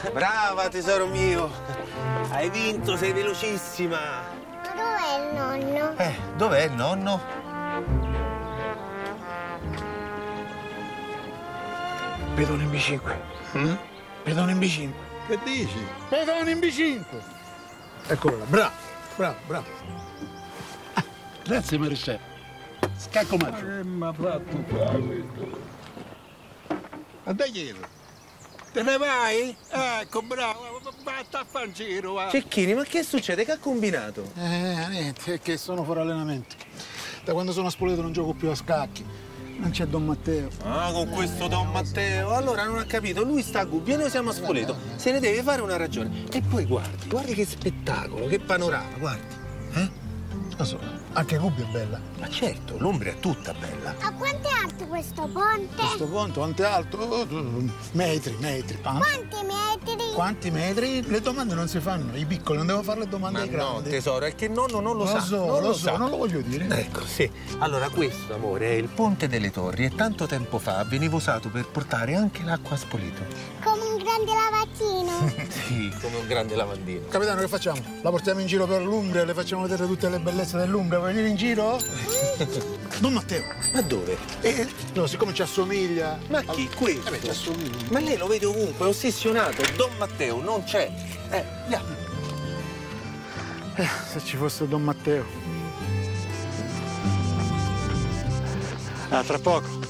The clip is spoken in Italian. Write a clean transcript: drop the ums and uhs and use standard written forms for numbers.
Brava, tesoro mio. Hai vinto, sei velocissima. Ma dov'è il nonno? Dov'è il nonno? Pedone in B5. Pedone in B5. Che dici? Pedone in B5. Eccolo là, bravo, bravo, bravo. Grazie, maresciallo. Scacco maggio. Ma fatto qua questo. Andai dietro. Te ne vai? Ecco, bravo. Vatta a fare un giro, va. Cecchini, ma che succede? Che ha combinato? Niente, è che sono fuori allenamento. Da quando sono a Spoleto non gioco più a scacchi. Non c'è Don Matteo. Ah, con questo Don Matteo. Allora non ha capito, lui sta a Gubbio e noi siamo a Spoleto. Se ne deve fare una ragione. E poi guardi che spettacolo, che panorama, guardi. Lo so, anche Gubbio è bella. Ma certo, l'Umbria è tutta bella. A quanto è alto questo ponte? Questo ponte, quanto è alto? Metri. Quanti metri? Quanti metri? Le domande non si fanno, i piccoli, non devo fare le domande Ma ai no, grandi. tesoro, è che il nonno non lo sa. Lo so, non lo voglio dire. Ecco, sì. Allora, questo, amore, è il Ponte delle Torri e tanto tempo fa veniva usato per portare anche l'acqua a Spoleto. Come un grande lavattino? Sì, come un grande lavandino. Capitano, che facciamo? La portiamo in giro per l'Umbria, le facciamo vedere tutte le bellezze dell'Umbria. Vuoi venire in giro? Don Matteo. Ma dove? No, siccome ci assomiglia. Ma chi? Questo? Ci assomiglia. Ma lei lo vede ovunque, è ossessionato. Don Matteo non c'è. Andiamo. Se ci fosse Don Matteo. Ah, tra poco.